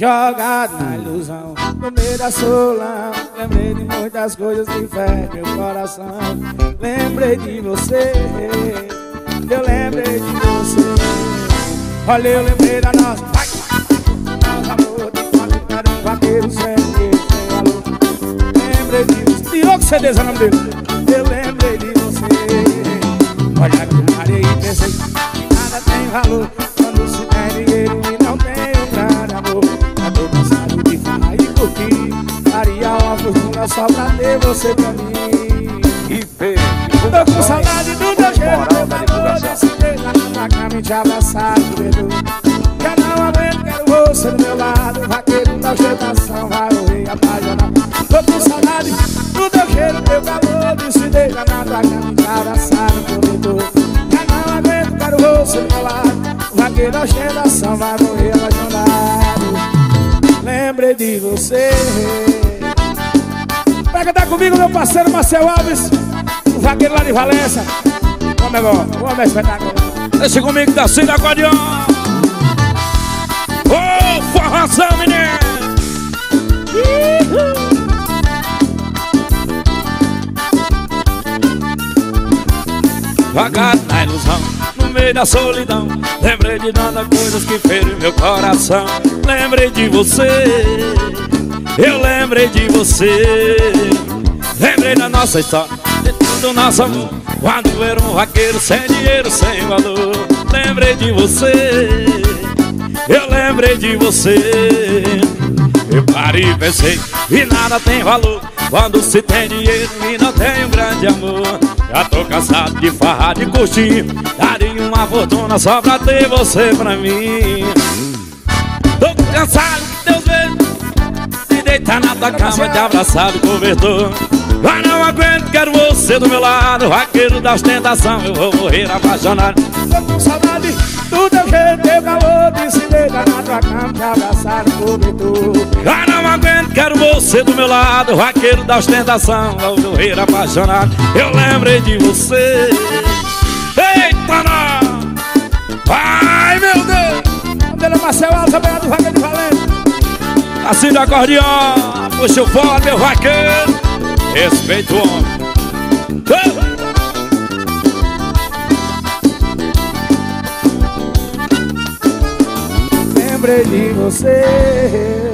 jogado na ilusão, no meio da solão. Lembrei de muitas coisas que ferem meu coração. Lembrei de você, eu lembrei de você. Olha, eu lembrei da nossa amor, de qualidade, um vaqueiro sem valor. Lembrei de você, tirou que CD, é o nome dele. Eu lembrei de você. Olha que eu parei e pensei que nada tem valor quando se tem dinheiro e não tem um grande amor. Já tô cansado de falar e curtir, faria uma fortuna só pra ter você pra mim. E fez. Tô com saudade do teu jeito, meu amor, de se deitar na cama e te abraçar, doedor. Já não aguento, quero você do meu lado. Vaqueiro da ostentação, vai morrer apaixonado. Tô com saudade do teu jeito, meu calor, de se deitar na tua cama e te abraçar no corredor. Já não aguento, quero você do meu lado. Vaqueiro da ostentação, vai morrer apaixonado. Lembrei de você. Pega, tá comigo, meu parceiro Marcel Alves, o vaqueiro lá de Valença. Vamos agora, vamos espetáculo. Deixa comigo, da Cida Acordeon. Ô, forrozão, menino. Vagado na ilusão, no meio da solidão. Lembrei de nada, coisas que feriram meu coração. Lembrei de você, eu lembrei de você. Lembrei da nossa história, de tudo nosso amor, quando era um vaqueiro sem dinheiro, sem valor. Lembrei de você, eu lembrei de você. Eu parei e pensei, e nada tem valor quando se tem dinheiro e não tem um grande amor. Já tô cansado de farrar, de curtir, daria uma fortuna só pra ter você pra mim. Tô cansado de teus beijos, de deitar na tua cama, te abraçar do cobertor. Mas não aguento, quero você do meu lado. Vaqueiro da ostentação, eu vou morrer apaixonado. Tô com saudade do teu jeito, teu calor, de se deitar na tua cama, te abraçar no cobertor. Mas não aguento, quero você do meu lado. Vaqueiro da ostentação, eu vou morrer apaixonado. Eu lembrei de você. Eita, não! Ai, meu Deus! O dele é Marcel Alves, também é do vaqueiro de Valença. Assim do acordeão, puxa o fone, meu vaqueiro. Respeito o homem. Lembrei de você.